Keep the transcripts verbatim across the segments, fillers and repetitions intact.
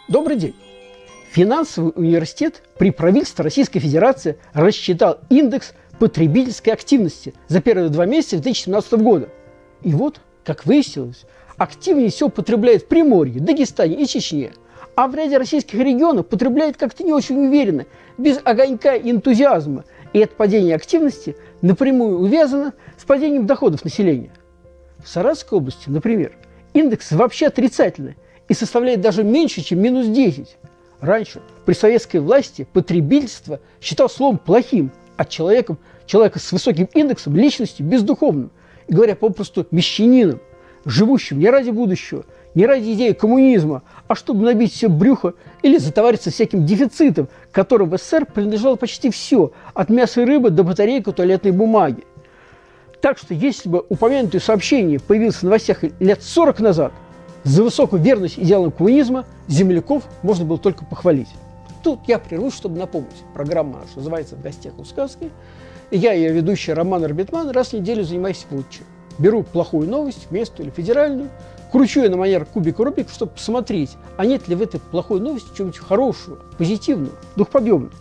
Добрый день. Финансовый университет при правительстве Российской Федерации рассчитал индекс потребительской активности за первые два месяца две тысячи семнадцатого года. И вот, как выяснилось, активнее всего потребляет в Приморье, Дагестане и Чечне, а в ряде российских регионов потребляет как-то не очень уверенно, без огонька и энтузиазма. И это падение активности напрямую увязано с падением доходов населения. В Саратовской области, например, индекс вообще отрицательный и составляет даже меньше, чем минус десять. Раньше при советской власти потребительство считал словом плохим, а человеком, человека с высоким индексом личности бездуховным, и говоря попросту мещанином, живущим не ради будущего, не ради идеи коммунизма, а чтобы набить себе брюхо или затовариться всяким дефицитом, которым в СССР принадлежало почти все, от мяса и рыбы до батареек и туалетной бумаги. Так что если бы упомянутое сообщение появилось в новостях лет сорок назад, за высокую верность идеалам коммунизма земляков можно было только похвалить. Тут я прервусь, чтобы напомнить. Программа наша называется «В гостях у сказки». И я, ее ведущий Роман Арбитман, раз в неделю занимаюсь вот чем. Беру плохую новость, местную или федеральную, кручу ее на манер кубика Рубика, чтобы посмотреть, а нет ли в этой плохой новости чего-нибудь хорошего, позитивного, духоподъемного.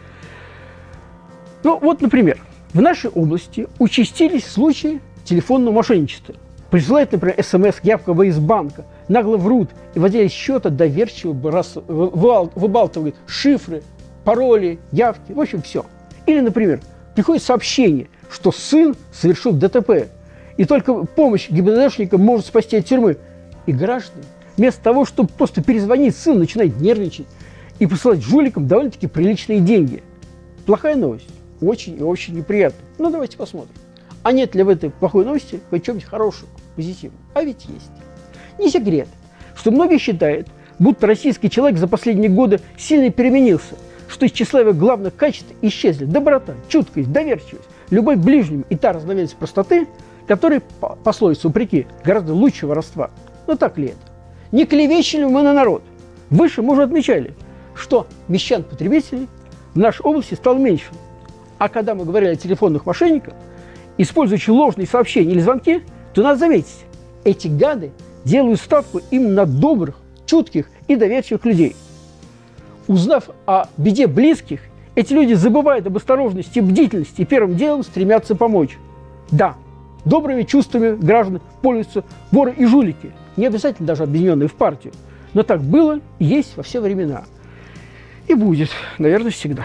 Ну вот, например, в нашей области участились случаи телефонного мошенничества. Присылают, например, смс якобы из банка, нагло врут и владелец счета доверчиво выбалтывает шифры, пароли, явки, в общем, все. Или, например, приходит сообщение, что сын совершил ДТП, и только помощь ГИБДДшника может спасти от тюрьмы. И граждане, вместо того, чтобы просто перезвонить сыну, начинают нервничать и посылать жуликам довольно-таки приличные деньги. Плохая новость. Очень и очень неприятно. Ну, давайте посмотрим. А нет ли в этой плохой новости хоть чего-нибудь хорошего, позитивного? А ведь есть. Не секрет, что многие считают, будто российский человек за последние годы сильно переменился, что из числа его главных качеств исчезли доброта, чуткость, доверчивость, любовь к ближнему и та разновидность простоты, которые, по пословице упреки, гораздо лучше воровства. Но так ли это? Не клевещем ли мы на народ? Выше мы уже отмечали, что мещан-потребителей в нашей области стало меньше. А когда мы говорили о телефонных мошенниках, использующих ложные сообщения или звонки, то надо заметить, эти гады делают ставку именно на добрых, чутких и доверчивых людей. Узнав о беде близких, эти люди забывают об осторожности и бдительности и первым делом стремятся помочь. Да, добрыми чувствами граждан пользуются воры и жулики, не обязательно даже объединенные в партию, но так было и есть во все времена. И будет, наверное, всегда.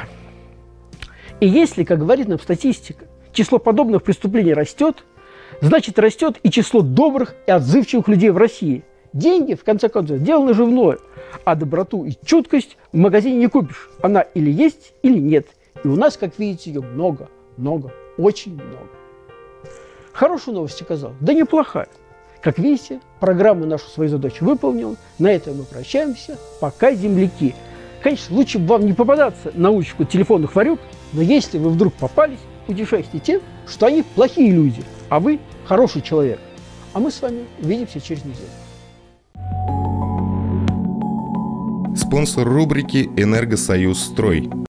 И если, как говорит нам статистика, число подобных преступлений растет, значит, растет и число добрых и отзывчивых людей в России. Деньги, в конце концов, дело наживное, а доброту и чуткость в магазине не купишь. Она или есть, или нет. И у нас, как видите, ее много, много, очень много. Хорошую новость сказал, да неплохая. Как видите, программа нашу свою задачу выполнила. На этом мы прощаемся. Пока, земляки. Конечно, лучше бы вам не попадаться на удочку телефонных ворюк, но если вы вдруг попались, утешайте тем, что они плохие люди, а вы хороший человек. А мы с вами увидимся через неделю. Спонсор рубрики «Энергосоюз Строй».